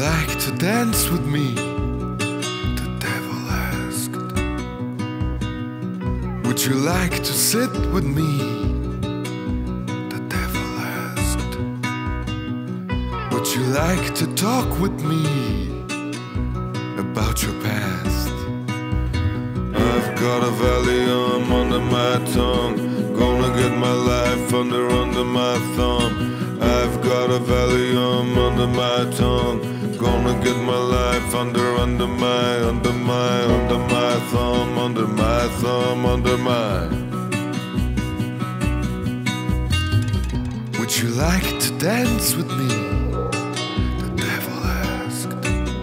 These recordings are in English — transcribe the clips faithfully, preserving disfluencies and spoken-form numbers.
like to dance with me? The devil asked. Would you like to sit with me? The devil asked. Would you like to talk with me about your past? I've got a Valium under my tongue, gonna get my life under, under my thumb. I've got a Valium under my tongue, gonna get my life under, under my, under my, under my thumb, under my thumb, under my. Would you like to dance with me? The devil asked.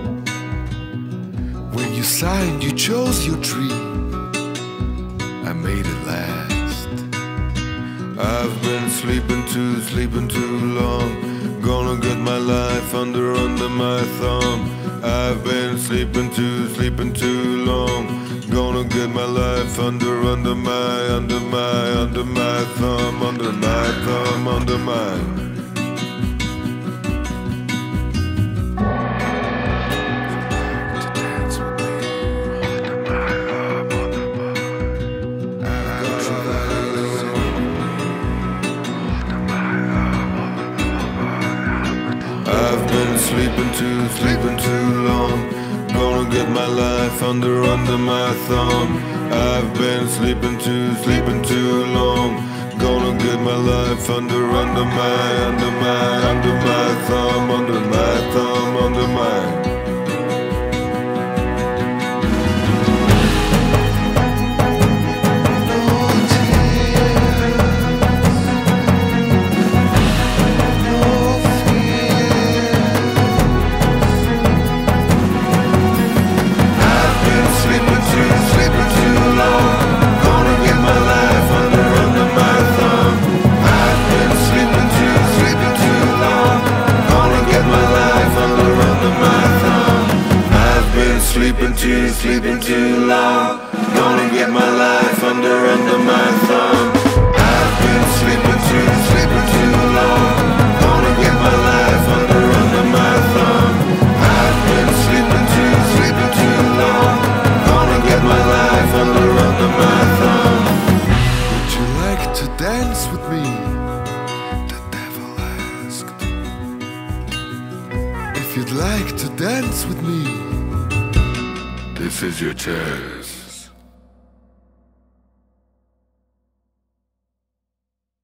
When you signed, you chose your tree. I made it last. I've been sleeping too, sleeping too long, gonna get my life under, under my thumb. I've been sleeping too, sleeping too long, gonna get my life under, under my, under my, under my thumb, under my thumb, under my. Sleeping too, sleeping too long, gonna get my life under, under my thumb. I've been sleeping too, sleeping too long, gonna get my life under, under my, under my, under my thumb, under my thumb, under my. Sleeping too, sleeping too long, gonna get my life under, under my thumb. I've been sleeping too, sleeping too long, gonna get my life under, under my thumb. I've been sleeping too, sleeping too long, gonna get my life under, under my thumb. Would you like to dance with me? The devil asked. If you'd like to dance with me, this is your chance.